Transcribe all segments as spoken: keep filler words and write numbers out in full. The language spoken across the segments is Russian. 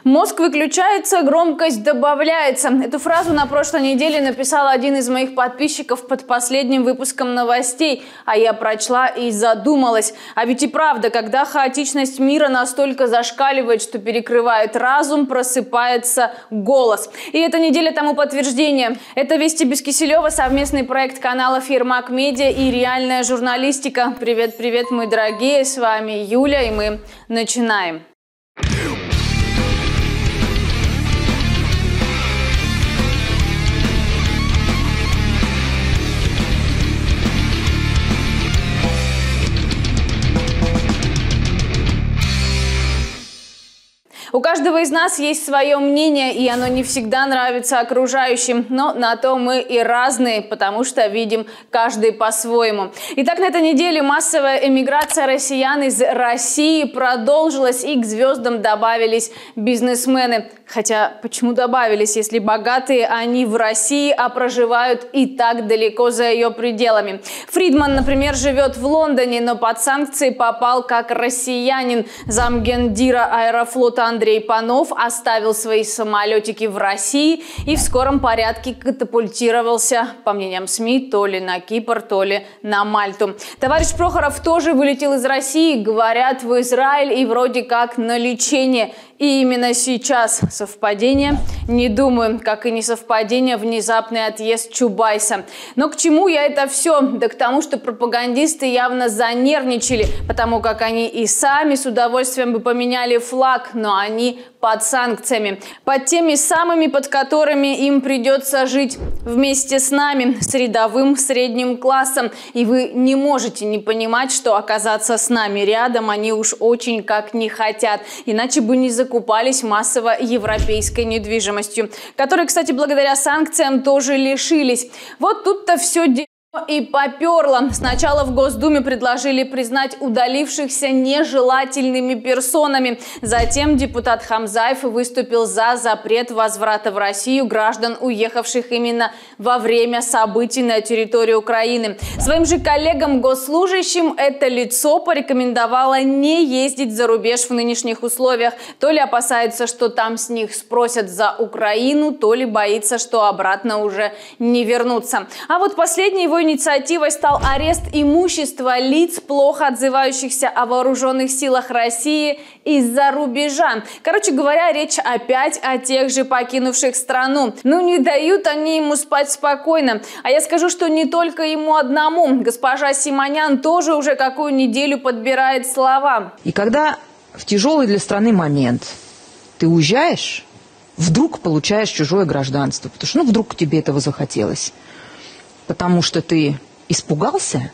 Мозг выключается, громкость добавляется. Эту фразу на прошлой неделе написал один из моих подписчиков под последним выпуском новостей. А я прочла и задумалась. А ведь и правда, когда хаотичность мира настолько зашкаливает, что перекрывает разум, просыпается голос. И эта неделя тому подтверждение. Это «Вести без Киселева», совместный проект каналов Ермак Медиа и «Реальная журналистика». Привет-привет, мои дорогие, с вами Юля, и мы начинаем. У каждого из нас есть свое мнение, и оно не всегда нравится окружающим, но на то мы и разные, потому что видим каждый по-своему. Итак, на этой неделе массовая эмиграция россиян из России продолжилась, и к звездам добавились бизнесмены. Хотя, почему добавились, если богатые они в России, а проживают и так далеко за ее пределами? Фридман, например, живет в Лондоне, но под санкции попал как россиянин. Замгендира Аэрофлота Андрей Панов оставил свои самолетики в России и в скором порядке катапультировался, по мнениям СМИ, то ли на Кипр, то ли на Мальту. Товарищ Прохоров тоже вылетел из России, говорят, в Израиль и вроде как на лечение. И именно сейчас. Совпадение? Не думаю, как и не совпадение внезапный отъезд Чубайса. Но к чему я это все? Да к тому, что пропагандисты явно занервничали, потому как они и сами с удовольствием бы поменяли флаг, но они под санкциями. Под теми самыми, под которыми им придется жить вместе с нами, с рядовым средним классом. И вы не можете не понимать, что оказаться с нами рядом они уж очень как не хотят. Иначе бы не закупались массово европейской недвижимостью, которой, кстати, благодаря санкциям тоже лишились. Вот тут-то все дело и поперло. Сначала в Госдуме предложили признать удалившихся нежелательными персонами. Затем депутат Хамзаев выступил за запрет возврата в Россию граждан, уехавших именно во время событий на территории Украины. Своим же коллегам-госслужащим это лицо порекомендовало не ездить за рубеж в нынешних условиях. То ли опасается, что там с них спросят за Украину, то ли боится, что обратно уже не вернутся. А вот последний его инициативой стал арест имущества лиц, плохо отзывающихся о вооруженных силах России из-за рубежа. Короче говоря, речь опять о тех же покинувших страну. Ну, не дают они ему спать спокойно. А я скажу, что не только ему одному. Госпожа Симонян тоже уже какую неделю подбирает слова. И когда в тяжелый для страны момент ты уезжаешь, вдруг получаешь чужое гражданство, потому что ну, вдруг тебе этого захотелось. Потому что ты испугался?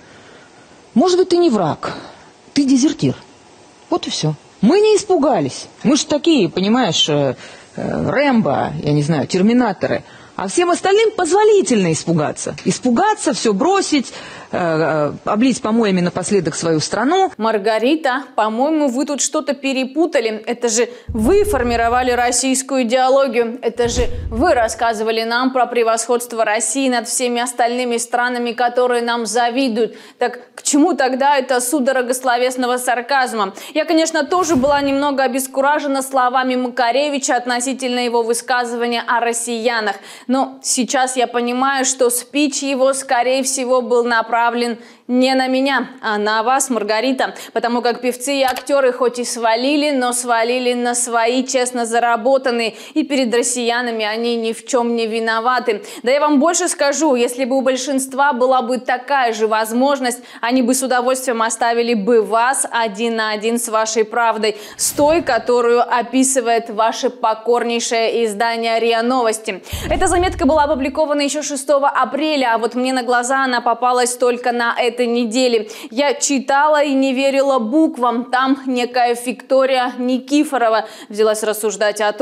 Может быть, ты не враг, ты дезертир. Вот и все. Мы не испугались. Мы же такие, понимаешь, э, э, Рэмбо, я не знаю, терминаторы. А всем остальным позволительно испугаться. Испугаться, все бросить, э, э, облить помоями напоследок свою страну. Маргарита, по-моему, вы тут что-то перепутали. Это же вы формировали российскую идеологию. Это же вы рассказывали нам про превосходство России над всеми остальными странами, которые нам завидуют. Так к чему тогда это судорога словесного сарказма? Я, конечно, тоже была немного обескуражена словами Макаревича относительно его высказывания о россиянах. Но сейчас я понимаю, что спич его, скорее всего, был направлен не на меня, а на вас, Маргарита. Потому как певцы и актеры хоть и свалили, но свалили на свои честно заработанные. И перед россиянами они ни в чем не виноваты. Да я вам больше скажу, если бы у большинства была бы такая же возможность, они бы с удовольствием оставили бы вас один на один с вашей правдой. С той, которую описывает ваше покорнейшее издание РИА Новости. Эта заметка была опубликована еще шестого апреля, а вот мне на глаза она попалась только на этой неделе. Я читала и не верила буквам. Там некая Виктория Никифорова взялась рассуждать о том,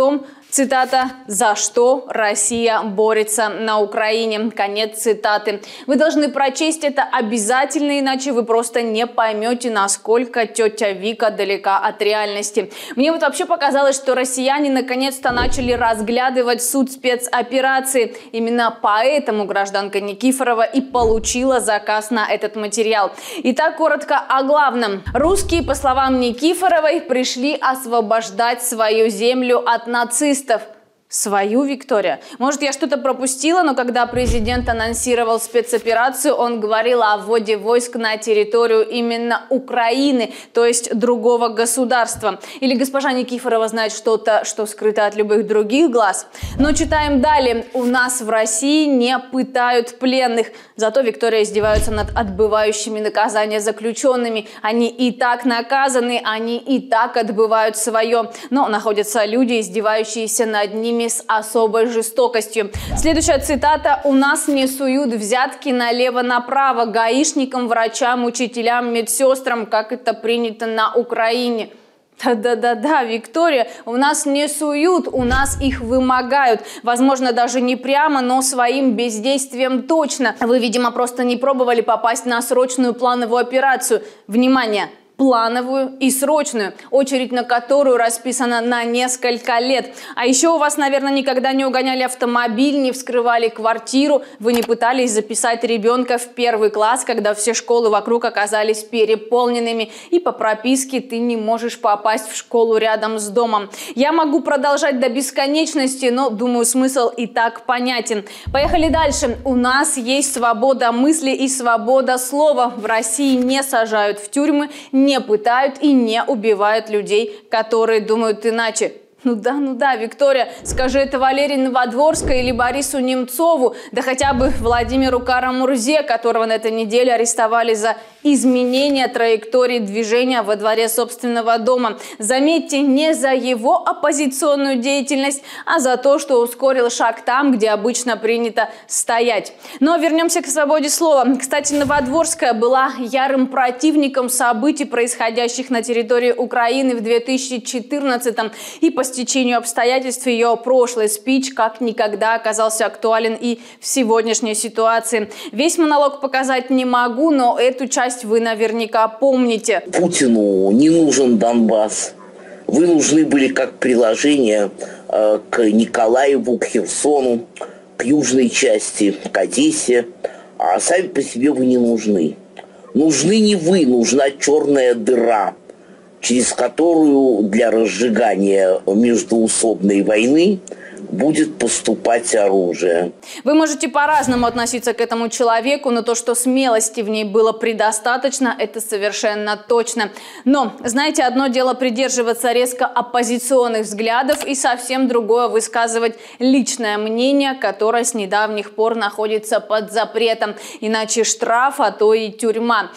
Цитата: «За что Россия борется на Украине?» Конец цитаты. Вы должны прочесть это обязательно, иначе вы просто не поймете, насколько тетя Вика далека от реальности. Мне вот вообще показалось, что россияне наконец-то начали разглядывать суть спецоперации. Именно поэтому гражданка Никифорова и получила заказ на этот материал. Итак, коротко о главном. Русские, по словам Никифоровой, пришли освобождать свою землю от нацистов. Свою, Виктория? Может, я что-то пропустила, но когда президент анонсировал спецоперацию, он говорил о вводе войск на территорию именно Украины, то есть другого государства. Или госпожа Никифорова знает что-то, что скрыто от любых других глаз? Но читаем далее. У нас в России не пытают пленных. Зато, Виктория, издеваются над отбывающими наказания заключенными. Они и так наказаны, они и так отбывают свое. Но находятся люди, издевающиеся над ними с особой жестокостью. Следующая цитата: «У нас не суют взятки налево-направо гаишникам, врачам, учителям, медсестрам, как это принято на Украине». Да-да-да-да, Виктория, у нас не суют, у нас их вымогают. Возможно, даже не прямо, но своим бездействием точно. Вы, видимо, просто не пробовали попасть на срочную плановую операцию. Внимание! Плановую и срочную, очередь на которую расписана на несколько лет. А еще у вас, наверное, никогда не угоняли автомобиль, не вскрывали квартиру, вы не пытались записать ребенка в первый класс, когда все школы вокруг оказались переполненными, и по прописке ты не можешь попасть в школу рядом с домом. Я могу продолжать до бесконечности, но, думаю, смысл и так понятен. Поехали дальше. У нас есть свобода мысли и свобода слова. В России не сажают в тюрьмы, не не пытают и не убивают людей, которые думают иначе. Ну да, ну да, Виктория, скажи это Валерии Новодворской или Борису Немцову, да хотя бы Владимиру Кара-Мурзе, которого на этой неделе арестовали за изменение траектории движения во дворе собственного дома. Заметьте, не за его оппозиционную деятельность, а за то, что ускорил шаг там, где обычно принято стоять. Но вернемся к свободе слова. Кстати, Новодворская была ярым противником событий, происходящих на территории Украины в две тысячи четырнадцатом, и по стечению обстоятельств ее прошлый спич как никогда оказался актуален и в сегодняшней ситуации. Весь монолог показать не могу, но эту часть вы наверняка помните. Путину не нужен Донбасс. Вы нужны были как приложение э, к Николаеву, к Херсону, к южной части, к Одессе. А сами по себе вы не нужны. Нужны не вы, нужна черная дыра, через которую для разжигания междоусобной войны будет поступать оружие. Вы можете по-разному относиться к этому человеку, но то, что смелости в ней было предостаточно, это совершенно точно. Но, знаете, одно дело придерживаться резко оппозиционных взглядов и совсем другое высказывать личное мнение, которое с недавних пор находится под запретом. Иначе штраф, а то и тюрьма.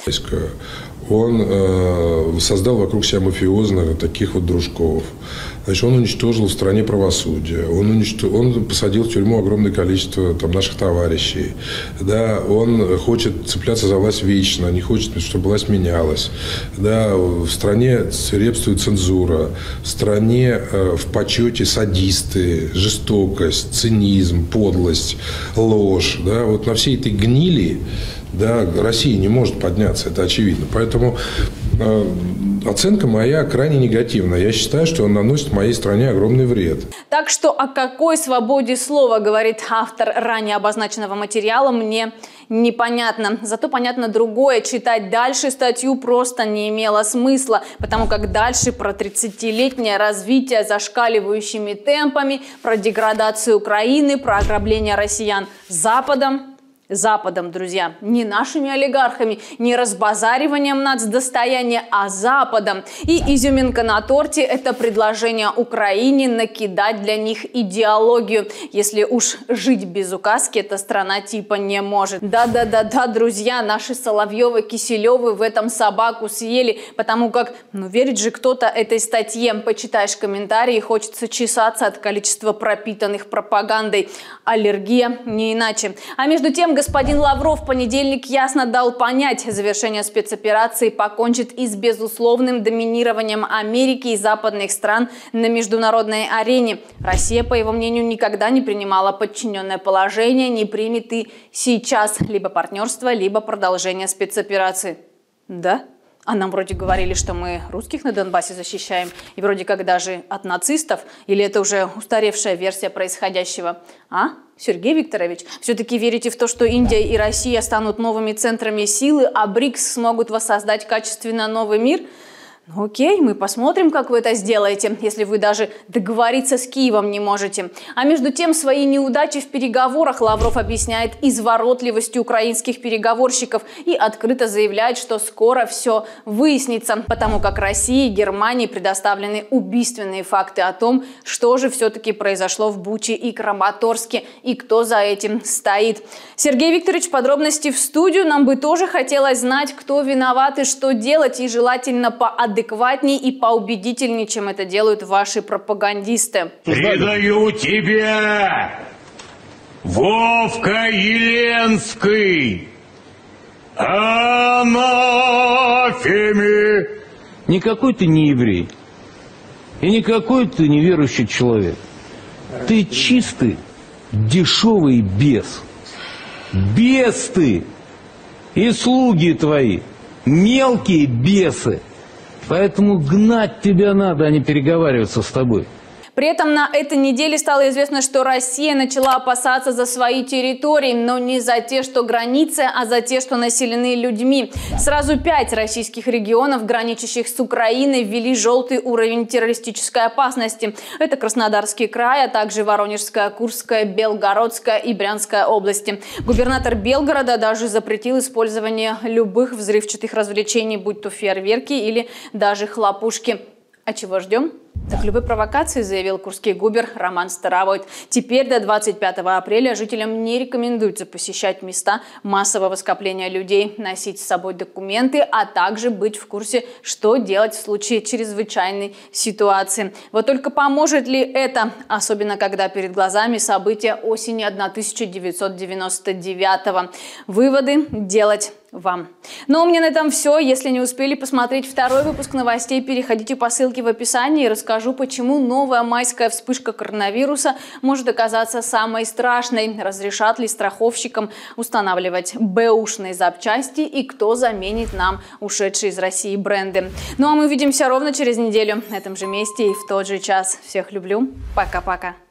Он э, создал вокруг себя мафиозных таких вот дружков. Значит, он уничтожил в стране правосудие. Он, уничтожил, он посадил в тюрьму огромное количество там, наших товарищей. Да, он хочет цепляться за власть вечно, не хочет, чтобы власть менялась. Да, в стране свирепствует цензура. В стране э, в почете садисты, жестокость, цинизм, подлость, ложь. Да, вот на всей этой гнили, да, Россия не может подняться, это очевидно. Поэтому э, оценка моя крайне негативная. Я считаю, что он наносит моей стране огромный вред. Так что о какой свободе слова говорит автор ранее обозначенного материала, мне непонятно. Зато понятно другое. Читать дальше статью просто не имело смысла, потому как дальше про тридцатилетнее развитие зашкаливающими темпами, про деградацию Украины, про ограбление россиян Западом. Западом, друзья, не нашими олигархами, не разбазариванием нацдостояния, а Западом. И изюминка на торте – это предложение Украине накидать для них идеологию. Если уж жить без указки эта страна типа не может. Да-да-да-да, друзья, наши Соловьевы, Киселевы в этом собаку съели, потому как, ну, верит же кто-то этой статье. Почитаешь комментарии, хочется чесаться от количества пропитанных пропагандой. Аллергия не иначе. А между тем, господин Лавров в понедельник ясно дал понять, завершение спецоперации покончит и с безусловным доминированием Америки и западных стран на международной арене. Россия, по его мнению, никогда не принимала подчиненное положение, не примет и сейчас либо партнерство, либо продолжение спецоперации. Да? А нам вроде говорили, что мы русских на Донбассе защищаем, и вроде как даже от нацистов, или это уже устаревшая версия происходящего? А, Сергей Викторович, все-таки верите в то, что Индия и Россия станут новыми центрами силы, а БРИКС смогут воссоздать качественно новый мир? Ну, окей, мы посмотрим, как вы это сделаете, если вы даже договориться с Киевом не можете. А между тем, свои неудачи в переговорах Лавров объясняет изворотливостью украинских переговорщиков и открыто заявляет, что скоро все выяснится, потому как России и Германии предоставлены убийственные факты о том, что же все-таки произошло в Буче и Краматорске и кто за этим стоит. Сергей Викторович, подробности в студию. Нам бы тоже хотелось знать, кто виноват и что делать, и желательно по адекватнее и поубедительнее, чем это делают ваши пропагандисты. Предаю тебя, Вовка Еленский, анафеме. Никакой ты не еврей, и никакой ты неверующий человек. Ты чистый, дешевый бес. Бес ты! И слуги твои, мелкие бесы. Поэтому гнать тебя надо, а не переговариваться с тобой. При этом на этой неделе стало известно, что Россия начала опасаться за свои территории, но не за те, что границы, а за те, что населены людьми. Сразу пять российских регионов, граничащих с Украиной, ввели желтый уровень террористической опасности. Это Краснодарский край, а также Воронежская, Курская, Белгородская и Брянская области. Губернатор Белгорода даже запретил использование любых взрывчатых развлечений, будь то фейерверки или даже хлопушки. А чего ждем? Так любой провокации, заявил курский губер Роман Старовойт. Теперь до двадцать пятого апреля жителям не рекомендуется посещать места массового скопления людей, носить с собой документы, а также быть в курсе, что делать в случае чрезвычайной ситуации. Вот только поможет ли это, особенно когда перед глазами события осени тысяча девятьсот девяносто девятого? Выводы делать вам. Но у меня на этом все. Если не успели посмотреть второй выпуск новостей, переходите по ссылке в описании и расскажу, почему новая майская вспышка коронавируса может оказаться самой страшной. Разрешат ли страховщикам устанавливать бэушные запчасти и кто заменит нам ушедшие из России бренды. Ну а мы увидимся ровно через неделю на этом же месте и в тот же час. Всех люблю. Пока-пока.